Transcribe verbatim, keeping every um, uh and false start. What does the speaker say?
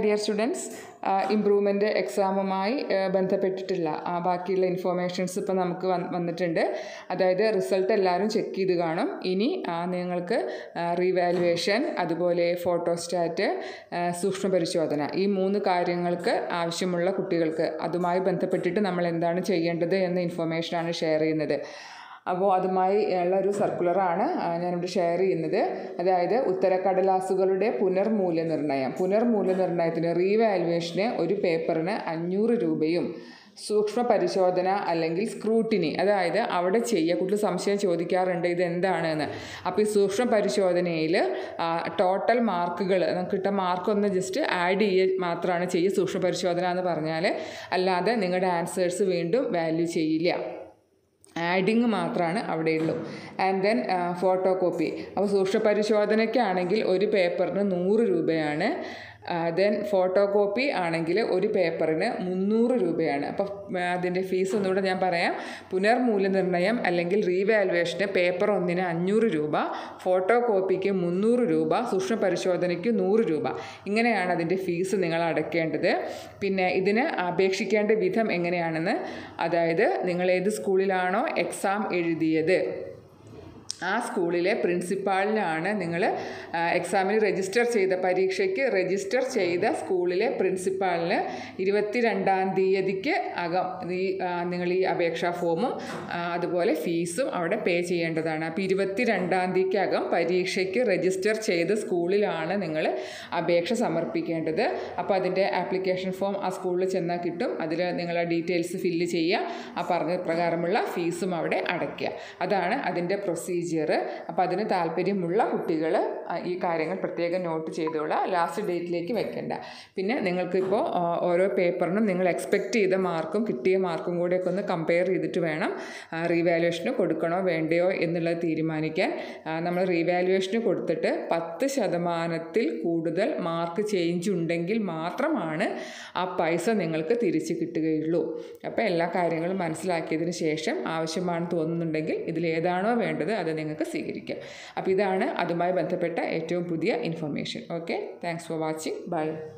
dear students, improvement എക്സാമുമായി ബന്ധപ്പെട്ടിട്ടില്ല ബാക്കിയുള്ള ഇൻഫോർമേഷൻസ് ഇപ്പോൾ നമുക്ക് വന്നിട്ടുണ്ട്. അതായത് റിസൾട്ട് എല്ലാവരും ചെക്ക് ചെയ്ത് കാണും. ഇനി നിങ്ങൾക്ക് റീവാലുവേഷൻ, അതുപോലെ ഫോട്ടോസ്റ്റാറ്റ്, സൂക്ഷ്മ പരിശോധന, ഈ മൂന്ന് കാര്യങ്ങൾക്ക് ആവശ്യമുള്ള കുട്ടികൾക്ക് അതുമായി ബന്ധപ്പെട്ടിട്ട് നമ്മൾ എന്താണ് ചെയ്യേണ്ടത് എന്ന ഇൻഫോർമേഷനാണ് ഷെയർ ചെയ്യുന്നത്. അപ്പോൾ അതുമായി ഉള്ള ഒരു സർക്കുലറാണ് ഞാനിവിടെ ഷെയർ ചെയ്യുന്നത്. അതായത് ഉത്തരക്കടലാസുകളുടെ പുനർമൂല്യനിർണ്ണയം പുനർമൂല്യനിർണ്ണയത്തിന് റീവാലുവേഷന് ഒരു പേപ്പറിന് അഞ്ഞൂറ് രൂപയും, സൂക്ഷ്മ പരിശോധന അല്ലെങ്കിൽ സ്ക്രൂട്ടിനി, അതായത് അവിടെ ചെയ്യുക, കുട്ടികൾ സംശയം ചോദിക്കാറുണ്ട് ഇത് എന്താണെന്ന്. അപ്പോൾ ഈ സൂക്ഷ്മ പരിശോധനയിൽ ടോട്ടൽ മാർക്കുകൾ നമുക്ക് കിട്ടുന്ന മാർക്കൊന്ന് ജസ്റ്റ് ആഡ് ചെയ്യുക മാത്രമാണ് ചെയ്യുക സൂക്ഷ്മ പരിശോധന എന്ന് പറഞ്ഞാൽ. അല്ലാതെ നിങ്ങളുടെ ആൻസേഴ്സ് വീണ്ടും വാല്യൂ ചെയ്യില്ല, ആഡിങ് മാത്രമാണ് അവിടെയുള്ളൂ. And then photo copy. അപ്പോൾ സൂക്ഷ്മ പരിശോധനയ്ക്കാണെങ്കിൽ ഒരു പേപ്പറിന് നൂറ് രൂപയാണ്. ദെൻ ഫോട്ടോ കോപ്പി ആണെങ്കിൽ ഒരു പേപ്പറിന് മുന്നൂറ് രൂപയാണ്. അപ്പോൾ അതിൻ്റെ ഫീസ് ഒന്നുകൂടെ ഞാൻ പറയാം. പുനർമൂല്യനിർണ്ണയം അല്ലെങ്കിൽ റീവാലുവേഷന് പേപ്പർ ഒന്നിന് അഞ്ഞൂറ് രൂപ, ഫോട്ടോ കോപ്പിക്ക് മുന്നൂറ് രൂപ, സൂക്ഷ്മ പരിശോധനയ്ക്ക് നൂറ് രൂപ. ഇങ്ങനെയാണ് അതിൻ്റെ ഫീസ് നിങ്ങൾ അടയ്ക്കേണ്ടത്. പിന്നെ ഇതിന് അപേക്ഷിക്കേണ്ട വിധം എങ്ങനെയാണെന്ന്, അതായത് നിങ്ങൾ ഏത് സ്കൂളിലാണോ എക്സാം എഴുതിയത് ആ സ്കൂളിലെ പ്രിൻസിപ്പാളിനാണ് നിങ്ങൾ എക്സാമിന് രജിസ്റ്റർ ചെയ്ത, പരീക്ഷയ്ക്ക് രജിസ്റ്റർ ചെയ്ത സ്കൂളിലെ പ്രിൻസിപ്പാളിന് ഇരുപത്തി രണ്ടാം തീയതിക്ക് അകം ഈ നിങ്ങൾ ഈ അപേക്ഷാ ഫോമും അതുപോലെ ഫീസും അവിടെ പേ ചെയ്യേണ്ടതാണ്. അപ്പോൾ ഇരുപത്തി രണ്ടാം തീയതിക്കകം പരീക്ഷയ്ക്ക് രജിസ്റ്റർ ചെയ്ത സ്കൂളിലാണ് നിങ്ങൾ അപേക്ഷ സമർപ്പിക്കേണ്ടത്. അപ്പോൾ അതിൻ്റെ ആപ്ലിക്കേഷൻ ഫോം ആ സ്കൂളിൽ ചെന്നാൽ കിട്ടും. അതിൽ നിങ്ങൾ ആ ഡീറ്റെയിൽസ് ഫില്ല് ചെയ്യുക, ആ പറഞ്ഞ പ്രകാരമുള്ള ഫീസും അവിടെ അടയ്ക്കുക. അതാണ് അതിൻ്റെ പ്രൊസീജിയർ. അപ്പോൾ അതിന് താല്പര്യമുള്ള കുട്ടികൾ ഈ കാര്യങ്ങൾ പ്രത്യേകം നോട്ട് ചെയ്തോളുക, ലാസ്റ്റ് ഡേറ്റിലേക്ക് വെക്കേണ്ട. പിന്നെ നിങ്ങൾക്കിപ്പോൾ ഓരോ പേപ്പറിനും നിങ്ങൾ എക്സ്പെക്റ്റ് ചെയ്ത മാർക്കും കിട്ടിയ മാർക്കും കൂടെയൊക്കെ ഒന്ന് കമ്പയർ ചെയ്തിട്ട് വേണം റീവാലുവേഷന് കൊടുക്കണോ വേണ്ടയോ എന്നുള്ളത് തീരുമാനിക്കാൻ. നമ്മൾ റീവാലുവേഷന് കൊടുത്തിട്ട് പത്ത് ശതമാനത്തിൽ കൂടുതൽ മാർക്ക് ചേഞ്ച് ഉണ്ടെങ്കിൽ മാത്രമാണ് ആ പൈസ നിങ്ങൾക്ക് തിരിച്ച് കിട്ടുകയുള്ളൂ. അപ്പോൾ എല്ലാ കാര്യങ്ങളും മനസ്സിലാക്കിയതിന് ശേഷം ആവശ്യമാണെന്ന് തോന്നുന്നുണ്ടെങ്കിൽ ഇതിലേതാണോ വേണ്ടത് അത് നിങ്ങൾക്ക് സ്വീകരിക്കാം. അപ്പോൾ ഇതാണ് അതുമായി ബന്ധപ്പെട്ട ഏറ്റവും പുതിയ information. Okay, thanks for watching. By.